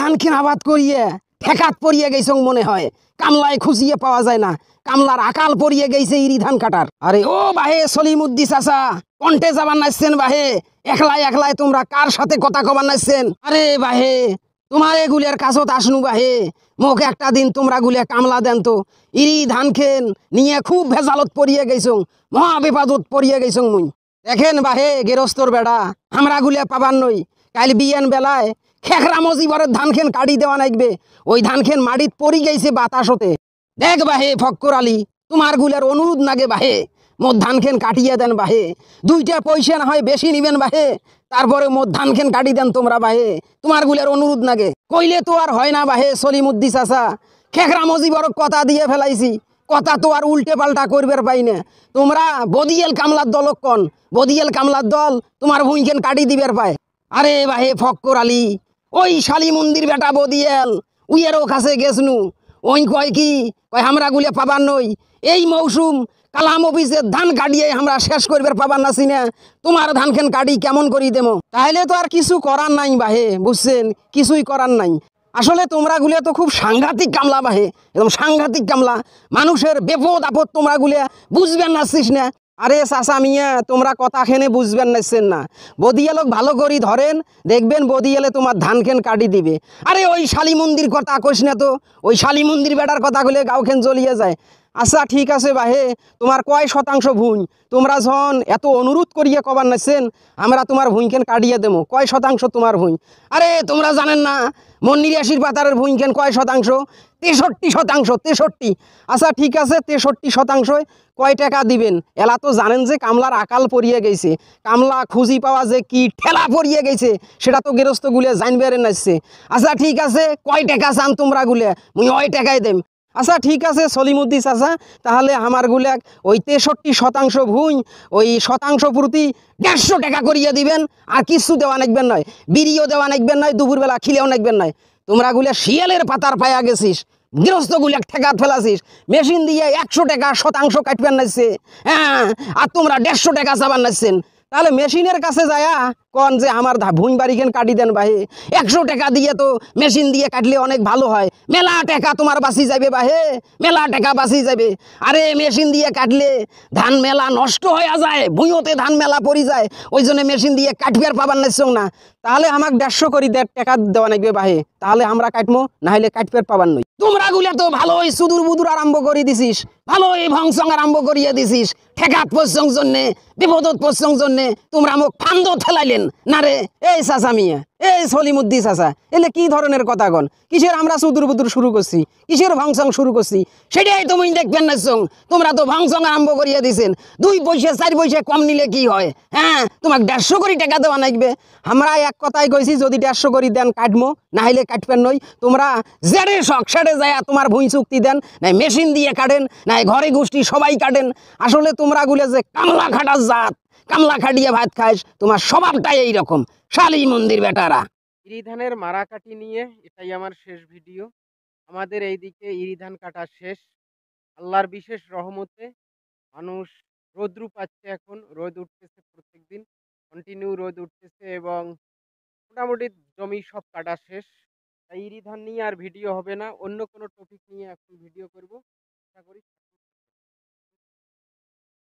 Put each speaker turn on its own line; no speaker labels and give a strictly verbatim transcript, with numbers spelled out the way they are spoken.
ধান কেন আবাদ করিয়ে ঠেকাত পড়িয়ে গেছ মনে হয়, কামলায় খুঁজিয়ে পাওয়া যায় না, কামলার আকাল পড়িয়ে গেছে ইরি ধান কাটার। আরে ও বাহে সলিমুদ্দি চাচা, কন্টে যাবার নাইছেন বাহে? একলাই একলাই তোমরা কার সাথে কথা কবার নাইছেন? আরে বাহে তোমার এগুলের কাছত আসনু বাহে, মোক একটা দিন তোমরা গুলে কামলা দেন তো। ইরি ধান খেন নিয়ে খুব ভেজালত পড়িয়ে গেছ, মহা বিপদত পড়িয়ে গেছ মুই। দেখেন বাহে গেরস্তর বেড়া, আমরা গুলে পাবার নই। কাল বিয়ান বেলায় খেখরা মজিবরের ধান খেন কাটি দেওয়া নাইবে, ওই ধান খেন মাটিত পড়ি গেছে বাতাসতে। দেখ বাহে ফক্কর আলী, তোমার গুলের অনুরোধ নাগে বাহে, মোর ধান খেন কাটিয়ে দেন বাহে। দুইটা পয়সা না হয় বেশি নিবেন বাহে, তারপরে মোর ধান খেন কাটি দেন তোমরা বাহে, তোমার গুলের অনুরোধ নাগে। কইলে তো আর হয় না বাহে সলিমুদ্দি চাচা, খেখরা মজিবর কথা দিয়ে ফেলাইছি, কথা তো আর উল্টে পাল্টা করবার পাই না। তোমরা বদিয়েল কামলার দল কন, বদিয়েল কামলার দল তোমার ভুঁইখেন কাটি দিবার পায়। আরে বাহে ফক্কর আলী, ওই শালী মন্দির বেটা বদিয়েল উইয়েরও কাছে গেছনু, ওই কয় কি কয় আমরা গুলে পাবার নই, এই মৌসুম কালাম অফিসের ধান কাটিয়ে আমরা শেষ করবার পাবার নাছি না, তোমার ধান খেন কাটি কেমন করি দেবো? তাহলে তো আর কিছু করার নাই বাহে, বুঝছেন, কিছুই করার নাই। আসলে তোমরা গুলে তো খুব সাংঘাতিক কামলা বাহে, একদম সাংঘাতিক কামলা, মানুষের বিপদ আপদ তোমরা গুলে বুঝবেন নাছিস না। আরে চাচা মিয়া, তোমরা কথা খেনে বুঝবেন নাইছেন না, বদিয়ালক ভালো করি ধরেন, দেখবেন বদিয়ালে তোমার ধান খেন কাটি দিবে। আরে ওই শালী মন্দির কথা কইস না তো, ওই শালী মন্দির বেটার কথা কইলে গাও খেন জ্বলিয়ে যায়। আচ্ছা ঠিক আছে বাহে, তোমার কয় শতাংশ ভুঁই? তোমরা যখন এত অনুরোধ করিয়ে কবার নাইছেন আমরা তোমার ভুঁইখেন কাটিয়ে দেবো, কয় শতাংশ তোমার ভুঁই? আরে তোমরা জানেন না মন নিরাশির পাতারের ভুঁইখেন কয় শতাংশ? তেষট্টি শতাংশ, তেষট্টি। আচ্ছা ঠিক আছে, তেষট্টি শতাংশই কয় টাকা দিবেন? এলা তো জানেন যে কামলার আকাল পড়িয়ে গেছে, কামলা খুঁজি পাওয়া যে কি ঠেলা পড়িয়ে গেছে সেটা তো গেরস্ত গুলে জানবেন নাইছে। আচ্ছা ঠিক আছে, কয় টাকা চান তোমরা গুলে? মুই ওই টাকাই দেম। আচ্ছা ঠিক আছে সলিমুদ্দি চাচা, তাহলে আমার গুলাক ওই তেষট্টি শতাংশ ভুঁই ওই শতাংশ প্রতি দেড়শো টাকা করিয়ে দিবেন, আর কিছু দেওয়া নাকবেন নয়, বিড়িও দেওয়া নাকবেন নয়, দুপুরবেলা খিলেও নাকবেন নয়। তোমরা গুলা শিয়ালের পাতার পায়া গেছিস, গৃহস্থ গুলাক ঠেকাত ফেলাছিস, মেশিন দিয়ে একশো টাকা শতাংশ কাটবেন নাইছে, হ্যাঁ, আর তোমরা দেড়শো টাকা চাবার নাইছেন। তাহলে মেশিনের কাছে যায়া কন যে আমার ভুঁই বাড়িখান কাটি দেন বাহে, একশো টাকা দিয়ে তো মেশিন দিয়ে কাটলে অনেক ভালো হয়, মেলা টাকা তোমার বাঁচি যাবে বাহে, মেলা টাকা বাঁচি যাবে। আরে মেশিন দিয়ে কাটলে ধান মেলা নষ্ট হয়ে যায়, ভুঁইতে ধান মেলা পড়ি যায়, ওই জন্য মেশিন দিয়ে কাটবার পাবার নাইছ না। তাহলে আমাকে দেড়শো করি দেড় টাকা দেওয়া নাকবে বাহে, তাহলে আমরা কাটবো, না হলে কাটবার পাবার নই। তোমরা গুলা তো ভালোই সুদূর বুদুর আরম্ভ করে দিছিস, ভালোই ভংসং আরম্ভ করিয়ে দিছিস, ঠেকাত পশ্চং জন্যে, বিপদত পশ্চং জন্যে তোমরা মোক ফান্দ ঠেলাইলেন না রে। এই চাচা মিয়া, এই সলিমুদ্দি চাচা, এলে কি ধরনের কথা কন? কিসের আমরা সুদূর বুদুর শুরু করছি, কিসের ভংসং শুরু করছি সেটাই তুমি দেখবেন না। তোমরা তো ভংসং আরম্ভ করিয়ে দিছেন, দুই পয়সা চার পয়সা কম নিলে কি হয়, হ্যাঁ, তোমাকে দেড়শো কোটি টাকা দেওয়া নাকবে। আমরা এক কথাই কইছি, যদি দেড়শো কোটি দেন কাটবো, না হলে কাটবেন নই। তোমরা জেরে শখ সেরে যায় তোমার ভুঁই চুক্তি দেন, নাই মেশিন দিয়ে কাটেন, নাই ঘরে গোষ্ঠী সবাই কাটেন। আসলে তোমরা গুলো যে কামলা খাটার জাত, কামলা খাটিয়ে ভাত খাইস, তোমার স্বভাবটাই এইরকম, শালী মন্দির বেটারা।
ইরি ধানের মারা কাটি নিয়ে এটাই আমার শেষ ভিডিও। আমাদের এইদিকে ইরি ধান কাটা শেষ, আল্লাহর বিশেষ রহমতে মানুষ রোদ্রু পাচ্ছে, এখন রোদ উঠতেছে, প্রত্যেকদিন কন্টিনিউ রোদ উঠতেছে এবং মোটামুটি জমি সব কাটা শেষ। তাই ইরি ধান নিয়ে আর ভিডিও হবে না, অন্য কোনো টপিক নিয়ে এখন ভিডিও করব, আশা করি।